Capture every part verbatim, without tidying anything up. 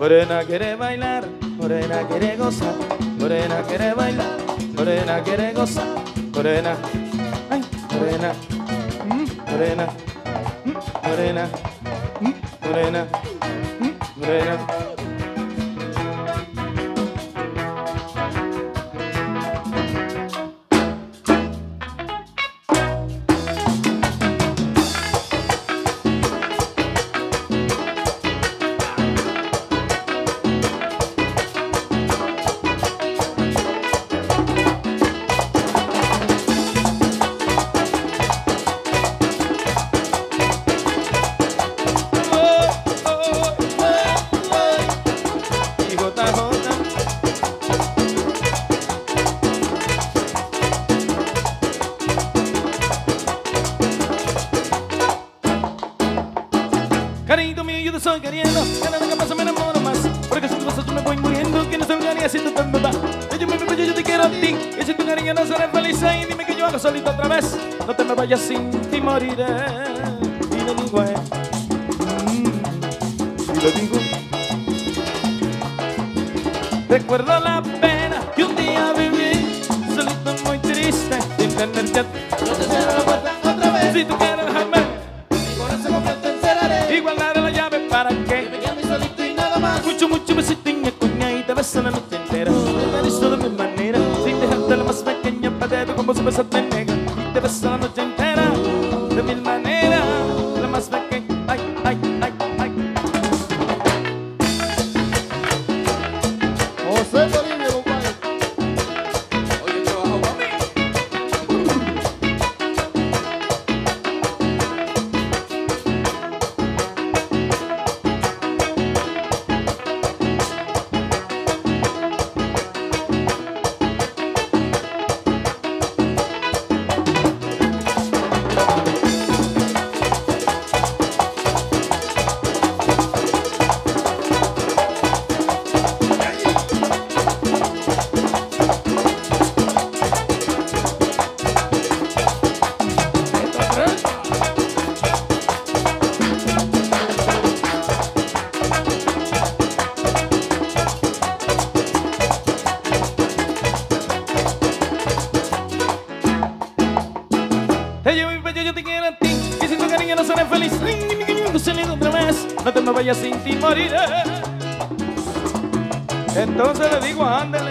Morena quiere bailar, morena quiere gozar, morena quiere bailar, morena quiere gozar, morena, ay, morena, mm, morena, mm, morena, mm, morena, mm, morena. Cariñito mío, yo te estoy queriendo, cada vez que pasa me enamoro más, porque si tú vas yo me voy muriendo, que no se venga si tú te me vas. Yo me voy, yo te quiero a ti, y si tu cariño no será feliz ahí, dime que yo hago solito otra vez. No te me vayas sin ti moriré, y le digo a él, mm, y le digo. Recuerdo la pena que un día viví, solito muy triste, sin tenerte a ti. No te cierro la puerta otra vez. Si tú quieres dejarme, Mi corazón completo encerraré. igual daré la llave para Que que me quede solito y nada más. mucho, mucho besito en mi cuña y te beso la noche entera. Te beso de mi manera, sin dejarte la más pequeña para como si besaste negra. Y te beso la noche entera, de mil maneras, la más pequeña. Ay, ay, ay, ay. José Bolivia, compadre. Oye, trabajo para mí. Te llevo mi pecho, yo te quiero a ti, y si tu cariño no será feliz, ay, ni, ni, ni, ni, saliendo otra vez, no te me vayas sin ti moriré. Entonces le digo, ándale.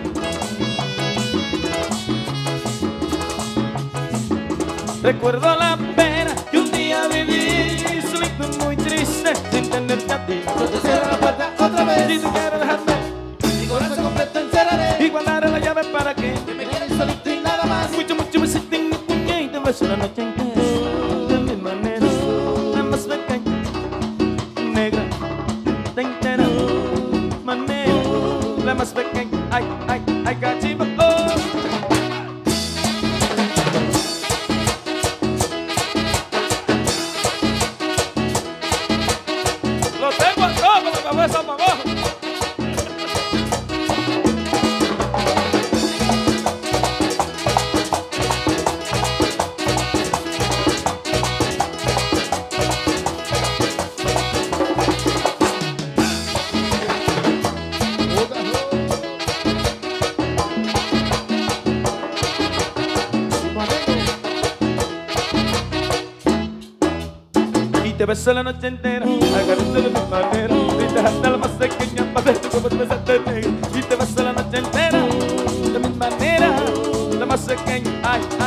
Recuerdo la pena que un día viví, solito muy triste, sin tenerte a ti. No te cierro la puerta otra Si vez. tú quieres dejarme, Mi corazón completo encerraré. igual daré la llave para que Que me quede solito y nada más. mucho, mucho besito en mi puño y te beso la noche entera. De mi manera, la más pequeña, negra, de entera manera, la más pequeña. Ay, ay, ay, cachivo. Oh. Lo tengo a todo con la cabeza para abajo. Y te beso la noche entera, agarrarte de mi manera, y dejarte la más pequeña para ver cómo te besaste negra. Y te beso la noche entera, de mi manera, la más pequeña. Ay, ay.